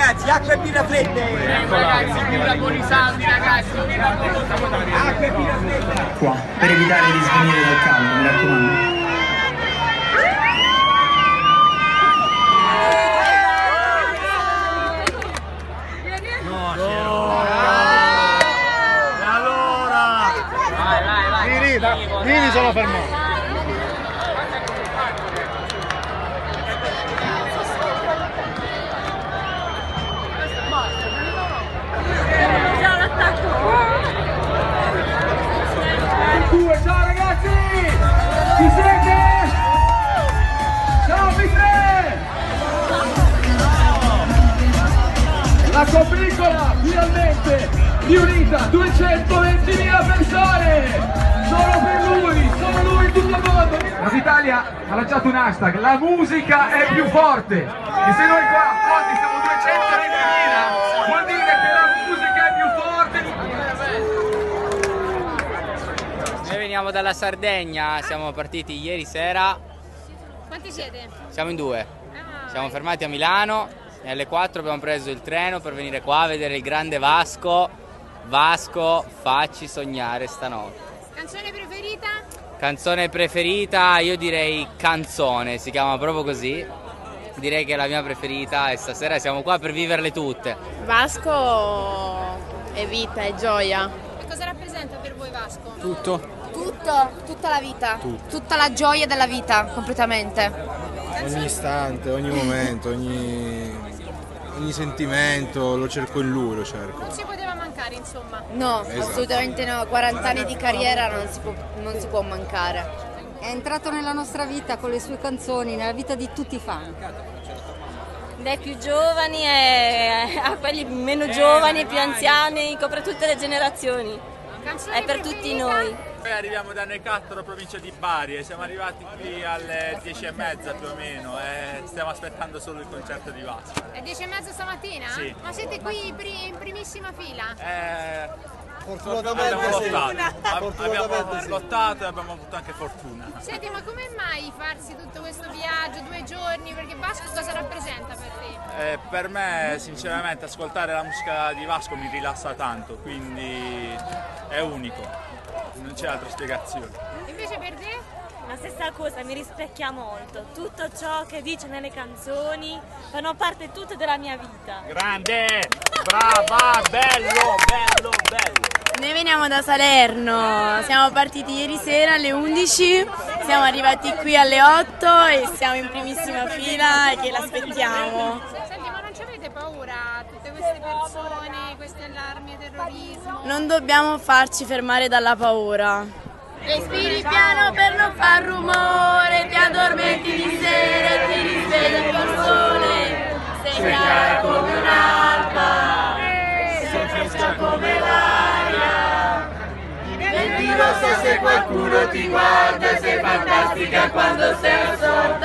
ragazzi, acqua e birra fredde! Ragazzi, birra con i saldi, ragazzi! Acqua e birra fredda! Qua, per evitare di svenire dal caldo, mi raccomando. Lì mi sono fermato. Ciao ragazzi! Ci siete? Ciao Mitre! La combricola finalmente riunita 220.000 persone! Solo per lui, solo lui in tutto il mondo! L'Italia ha lanciato un hashtag, la musica è più forte! E se noi qua oggi siamo 220.000, vuol dire che la musica è più forte! Noi veniamo dalla Sardegna, siamo partiti ieri sera. Quanti siete? Siamo in due. Siamo fermati a Milano e alle 4 abbiamo preso il treno per venire qua a vedere il grande Vasco. Vasco, facci sognare stanotte. Canzone preferita? Canzone preferita, io direi Canzone, si chiama proprio così. Direi che è la mia preferita e stasera siamo qua per viverle tutte. Vasco è vita, è gioia. E cosa rappresenta per voi Vasco? Tutto. Tutto, tutta la vita, tutta la gioia della vita, completamente. Ogni istante, ogni momento, ogni sentimento lo cerco in lui, lo cerco. Non si poteva mancare, insomma. No, Esatto. assolutamente no, 40 anni di carriera non si può mancare. È entrato nella nostra vita con le sue canzoni, nella vita di tutti i fan. Dai più giovani a quelli meno giovani, più anziani, copre tutte le generazioni. Canzone È per tutti noi. Noi arriviamo da Necattaro, provincia di Bari, e siamo arrivati qui alle 10:30 più o meno e stiamo aspettando solo il concerto di Vasco. È 10:30 stamattina? Sì. Ma siete qui in primissima fila? Abbiamo lottato e abbiamo avuto anche fortuna. Senti, ma come mai farsi tutto questo viaggio, 2 giorni? Perché Vasco cosa rappresenta per te? Per me, sinceramente, ascoltare la musica di Vasco mi rilassa tanto, quindi è unico. Non c'è altra spiegazione. Invece per te? La stessa cosa, mi rispecchia molto. Tutto ciò che dice nelle canzoni fanno parte tutte della mia vita. Grande! Brava! Bello! Bello! Bello! Noi veniamo da Salerno, siamo partiti ieri sera alle 11, siamo arrivati qui alle 8 e siamo in primissima fila e che l'aspettiamo. Senti, ma non ci avete paura tutte queste persone, questi allarmi e terrorismo? Non dobbiamo farci fermare dalla paura. Respiri piano per non far rumore, ti addormenti di sera e ti risvegli col sole. Sei chiara come un'alba, sei fresca come l'aria. Nel rosso se qualcuno ti guarda, sei fantastica quando sei al sole.